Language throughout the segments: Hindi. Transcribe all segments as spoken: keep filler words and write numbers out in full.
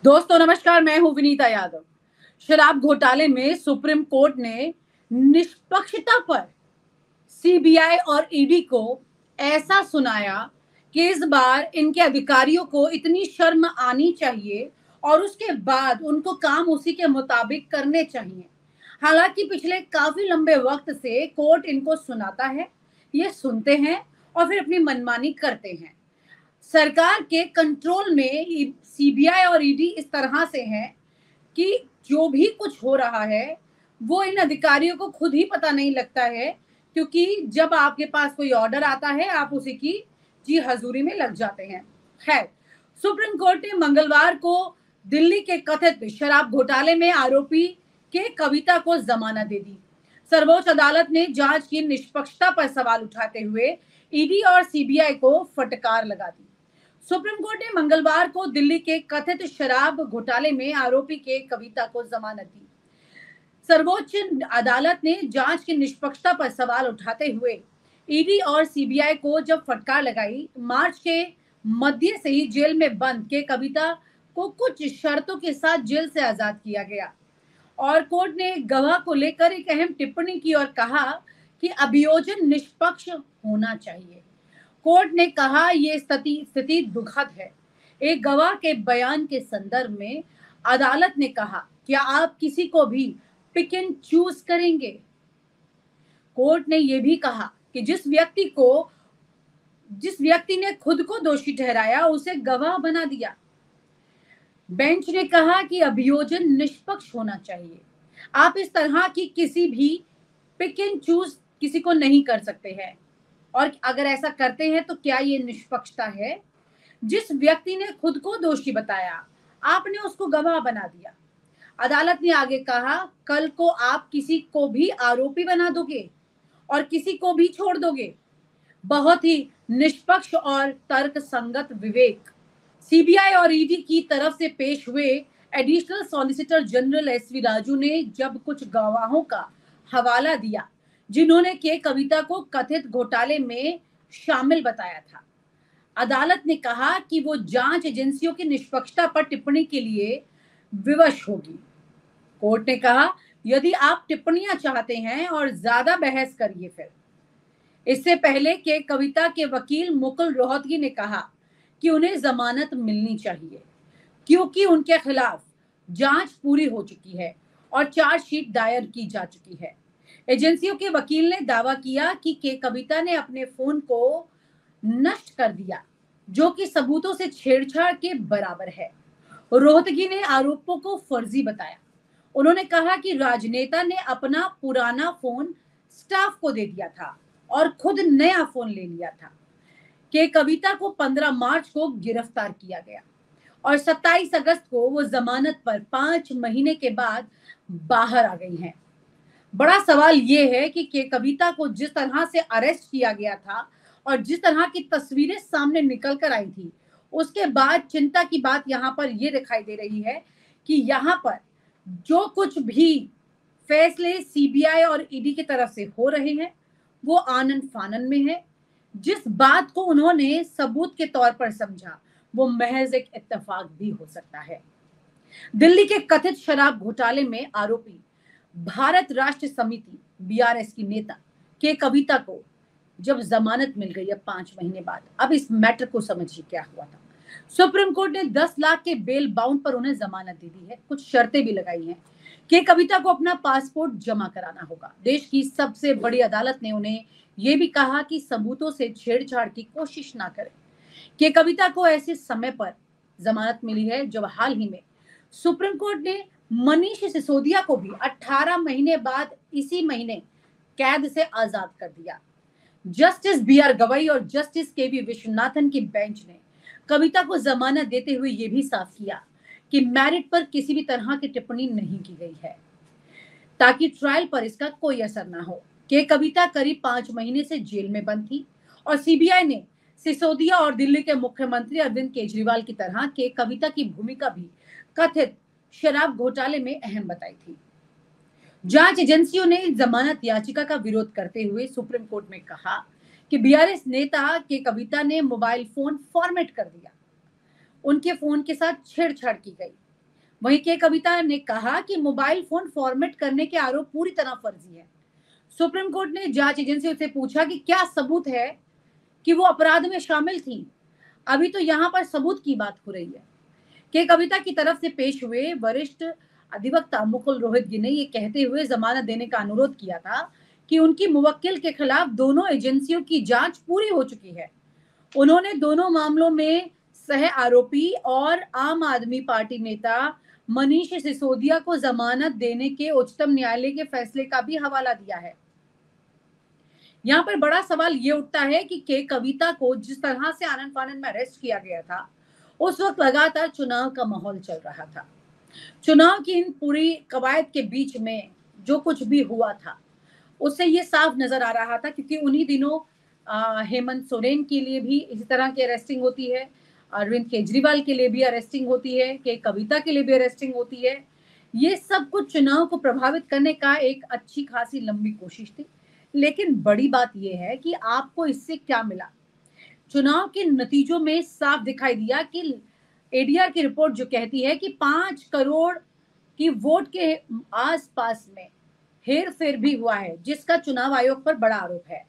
दोस्तों नमस्कार, मैं हूं विनीता यादव। शराब घोटाले में सुप्रीम कोर्ट ने निष्पक्षता पर सीबीआई और ईडी को ऐसा सुनाया कि इस बार इनके अधिकारियों को इतनी शर्म आनी चाहिए और उसके बाद उनको काम उसी के मुताबिक करने चाहिए। हालांकि पिछले काफी लंबे वक्त से कोर्ट इनको सुनाता है, ये सुनते हैं और फिर अपनी मनमानी करते हैं। सरकार के कंट्रोल में सीबीआई और ईडी इस तरह से है कि जो भी कुछ हो रहा है वो इन अधिकारियों को खुद ही पता नहीं लगता है, क्योंकि जब आपके पास कोई ऑर्डर आता है आप उसी की जी हजूरी में लग जाते हैं। खैर, सुप्रीम कोर्ट ने मंगलवार को दिल्ली के कथित शराब घोटाले में आरोपी के कविता को जमानत दे दी। सर्वोच्च अदालत ने जांच की निष्पक्षता पर सवाल उठाते हुए ईडी और सीबीआई को फटकार लगा दी। सुप्रीम कोर्ट ने मंगलवार को दिल्ली के कथित शराब घोटाले में आरोपी के कविता को जमानत दी। सर्वोच्च अदालत ने जांच की निष्पक्षता पर सवाल उठाते हुए ईडी और सीबीआई को जब फटकार लगाई, मार्च के मध्य से ही जेल में बंद के कविता को कुछ शर्तों के साथ जेल से आजाद किया गया और कोर्ट ने गवाह को लेकर एक अहम टिप्पणी की और कहा कि अभियोजन निष्पक्ष होना चाहिए। कोर्ट ने कहा यह स्थिति स्थिति दुखद है। एक गवाह के बयान के संदर्भ में अदालत ने कहा, क्या आप किसी को भी पिक एंड चूज करेंगे? कोर्ट ने यह भी कहा कि जिस व्यक्ति को जिस व्यक्ति ने खुद को दोषी ठहराया उसे गवाह बना दिया। बेंच ने कहा कि अभियोजन निष्पक्ष होना चाहिए। आप इस तरह की किसी भी पिक एंड चूज किसी को नहीं कर सकते हैं, और अगर ऐसा करते हैं तो क्या ये निष्पक्षता है? जिस व्यक्ति ने खुद को दोषी बताया, आपने उसको गवाह बना दिया। अदालत ने आगे कहा, कल को आप किसी को भी आरोपी बना दोगे और किसी को भी छोड़ दोगे। बहुत ही निष्पक्ष और तर्कसंगत विवेक। सीबीआई और ईडी की तरफ से पेश हुए additional solicitor general SV Raju ने जब कुछ गवाहों का हवाला दिया जिन्होंने के कविता को कथित घोटाले में शामिल बताया था, अदालत ने कहा कि वो जांच एजेंसियों की निष्पक्षता पर टिप्पणी के लिए विवश होगी। कोर्ट ने कहा, यदि आप टिप्पणियां चाहते हैं और ज्यादा बहस करिए फिर। इससे पहले के कविता के वकील मुकुल रोहतगी ने कहा कि उन्हें जमानत मिलनी चाहिए क्योंकि उनके खिलाफ जांच पूरी हो चुकी है और चार्जशीट दायर की जा चुकी है। एजेंसियों के वकील ने दावा किया कि के कविता ने अपने फोन को नष्ट कर दिया, जो कि सबूतों से छेड़छाड़ के बराबर है। रोहतगी ने आरोपों को फर्जी बताया। उन्होंने कहा कि राजनेता ने अपना पुराना फोन स्टाफ को दे दिया था और खुद नया फोन ले लिया था। के कविता को पंद्रह मार्च को गिरफ्तार किया गया और सत्ताईस अगस्त को वो जमानत पर पांच महीने के बाद बाहर आ गई हैं। बड़ा सवाल ये है कि के कविता को जिस तरह से अरेस्ट किया गया था और जिस तरह की तस्वीरें सामने निकल कर आई थी, उसके बाद चिंता की बात यहाँ पर ये दिखाई दे रही है कि यहाँ पर जो कुछ भी फैसले सीबीआई और ईडी की तरफ से हो रहे हैं वो आनन फानन में है। जिस बात को उन्होंने सबूत के तौर पर समझा वो महज एक इत्तेफाक भी हो सकता है। दिल्ली के कथित शराब घोटाले में आरोपी भारत राष्ट्र समिति बीआरएस की नेता के कविता को जब जमानत मिल गई अब पांच महीने बाद, अब इस मैटर को समझिए क्या हुआ था। सुप्रीम कोर्ट ने दस लाख के बेल बाउंड पर उन्हें जमानत दे दी है। कुछ शर्तें भी लगाई हैं कि कविता को अपना पासपोर्ट जमा कराना होगा। देश की सबसे बड़ी अदालत ने उन्हें यह भी कहा कि सबूतों से छेड़छाड़ की कोशिश ना करें। कि कविता को ऐसे समय पर जमानत मिली है जब हाल ही में सुप्रीम कोर्ट ने मनीष सिसोदिया को भी अठारह महीने बाद इसी महीने कैद से आजाद कर दिया। जस्टिस बी आर गवई और जस्टिस के वी विश्वनाथन की बेंच ने कविता को जमानत देते हुए यह भी साफ किया कि मैरिट पर किसी भी तरह की टिप्पणी नहीं की गई है ताकि ट्रायल पर इसका कोई असर ना हो। के कविता करीब पांच महीने से जेल में बंद थी और सीबीआई ने सिसोदिया और दिल्ली के मुख्यमंत्री अरविंद केजरीवाल की तरह के कविता की भूमिका भी कथित शराब घोटाले में अहम बताई थी। जांच एजेंसियों ने जमानत याचिका का विरोध करते हुए सुप्रीम कोर्ट में कहा कि बीआरएस नेता के कविता ने मोबाइल फोन फॉर्मेट कर दिया, उनके फोन के साथ छेड़छाड़ की गई वहीं के कविता ने कहा कि मोबाइल फोन फॉर्मेट करने के आरोप पूरी तरह फर्जी है। सुप्रीम कोर्ट ने जांच एजेंसी से पूछा कि क्या सबूत है कि वो अपराध में शामिल थी। अभी तो यहाँ पर सबूत की बात हो रही है। के कविता की तरफ से पेश हुए वरिष्ठ अधिवक्ता मुकुल रोहतगी ने ये कहते हुए जमानत देने का अनुरोध किया था कि उनकी मुवक्किल के खिलाफ दोनों एजेंसियों की जांच पूरी हो चुकी है। उन्होंने दोनों मामलों में सह आरोपी और आम आदमी पार्टी नेता मनीष सिसोदिया को जमानत देने के उच्चतम न्यायालय के फैसले का भी हवाला दिया है। यहाँ पर बड़ा सवाल ये उठता है कि के कविता को जिस तरह से आनन फानन में अरेस्ट किया गया था, उस वक्त लगातार चुनाव का माहौल चल रहा था। चुनाव की इन पूरी कवायद के बीच में जो कुछ भी हुआ था उससे ये साफ नजर आ रहा था, क्योंकि उन्हीं दिनों हेमंत सोरेन के लिए भी इसी तरह की अरेस्टिंग होती है, अरविंद केजरीवाल के लिए भी अरेस्टिंग होती है, के कविता के लिए भी अरेस्टिंग होती है। ये सब कुछ चुनाव को प्रभावित करने का एक अच्छी खासी लंबी कोशिश थी। लेकिन बड़ी बात यह है कि आपको इससे क्या मिला। चुनाव के नतीजों में साफ दिखाई दिया कि एडीआर की रिपोर्ट जो कहती है कि पांच करोड़ की वोट के आसपास में हेर फेर भी हुआ है, जिसका चुनाव आयोग पर बड़ा आरोप है।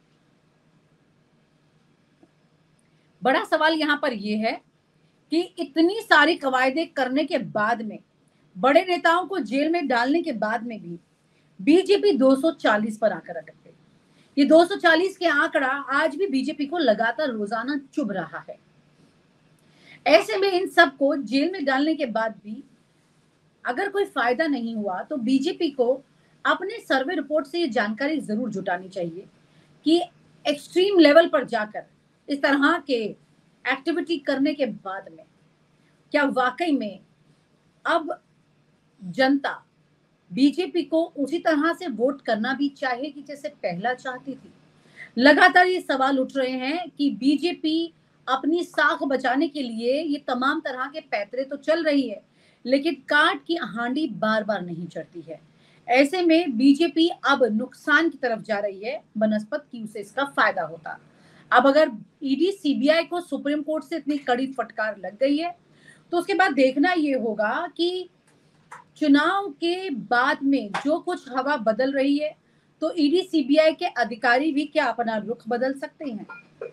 बड़ा सवाल यहां पर यह है कि इतनी सारी कवायदे करने के बाद में, बड़े नेताओं को जेल में डालने के बाद में भी बीजेपी दो सौ चालीस पर आकर अटक गई। ये दो सौ चालीस के आंकड़ा आज भी बीजेपी को लगातार रोजाना चुभ रहा है। ऐसे में इन सबको जेल में डालने के बाद भी अगर कोई फायदा नहीं हुआ तो बीजेपी को अपने सर्वे रिपोर्ट से ये जानकारी जरूर जुटानी चाहिए कि एक्सट्रीम लेवल पर जाकर इस तरह के एक्टिविटी करने के बाद में क्या वाकई में अब जनता बीजेपी को उसी तरह से वोट करना भी चाहेगी जैसे पहला चाहती थी। लगातार ये सवाल उठ रहे हैं कि बीजेपी अपनी साख बचाने के लिए ये तमाम तरह के पैतरे तो चल रही है, लेकिन काट की हांडी बार बार नहीं चढ़ती है। ऐसे में बीजेपी अब नुकसान की तरफ जा रही है बनस्पत की उसे इसका फायदा होता। अब अगर ईडी सीबीआई को सुप्रीम कोर्ट से इतनी कड़ी फटकार लग गई है तो उसके बाद देखना ये होगा कि चुनाव के बाद में जो कुछ हवा बदल रही है तो ईडी सीबीआई के अधिकारी भी क्या अपना रुख बदल सकते हैं।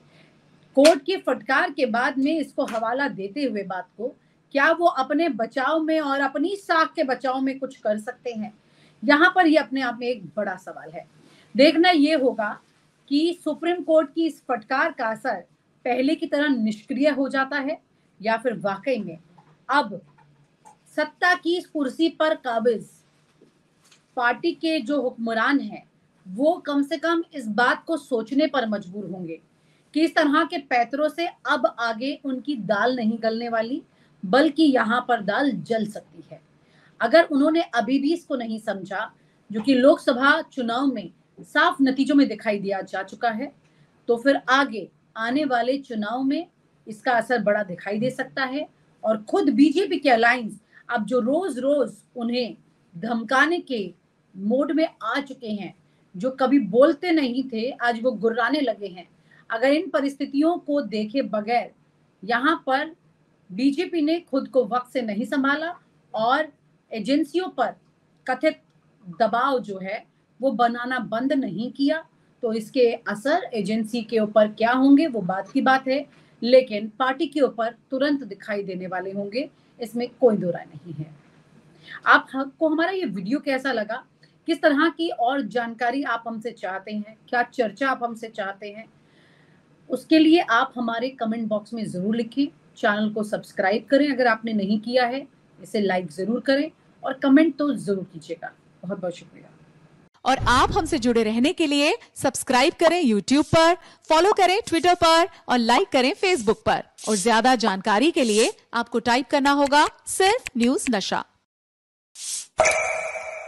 कोर्ट की फटकार के बाद में इसको हवाला देते हुए बात को क्या वो अपने बचाव में और अपनी साख के बचाव में कुछ कर सकते हैं, यहाँ पर ये अपने आप में एक बड़ा सवाल है। देखना ये होगा कि सुप्रीम कोर्ट की इस फटकार का असर पहले की तरह निष्क्रिय हो जाता है या फिर वाकई में अब सत्ता की इस कुर्सी पर काबिज पार्टी के जो हुक्मरान हैं वो कम से कम इस बात को सोचने पर मजबूर होंगे कि इस तरह के पैतरों से अब आगे उनकी दाल नहीं गलने वाली, बल्कि यहाँ पर दाल जल सकती है। अगर उन्होंने अभी भी इसको नहीं समझा, जो कि लोकसभा चुनाव में साफ नतीजों में दिखाई दिया जा चुका है, तो फिर आगे आने वाले चुनाव में इसका असर बड़ा दिखाई दे सकता है। और खुद बीजेपी के अलायंस अब जो रोज रोज उन्हें धमकाने के मोड में आ चुके हैं, जो कभी बोलते नहीं थे आज वो गुर्राने लगे हैं। अगर इन परिस्थितियों को देखे बगैर यहाँ पर बीजेपी ने खुद को वक्त से नहीं संभाला और एजेंसियों पर कथित दबाव जो है वो बनाना बंद नहीं किया, तो इसके असर एजेंसी के ऊपर क्या होंगे वो बात की बात है, लेकिन पार्टी के ऊपर तुरंत दिखाई देने वाले होंगे, इसमें कोई दो राय नहीं है। आपको हमारा ये वीडियो कैसा लगा, किस तरह की और जानकारी आप हमसे चाहते हैं, क्या चर्चा आप हमसे चाहते हैं, उसके लिए आप हमारे कमेंट बॉक्स में जरूर लिखें। चैनल को सब्सक्राइब करें अगर आपने नहीं किया है, इसे लाइक जरूर करें और कमेंट तो जरूर कीजिएगा। बहुत बहुत शुक्रिया। और आप हमसे जुड़े रहने के लिए सब्सक्राइब करें यूट्यूब पर, फॉलो करें ट्विटर पर और लाइक करें फेसबुक पर। और ज्यादा जानकारी के लिए आपको टाइप करना होगा सिर्फ न्यूज नशा।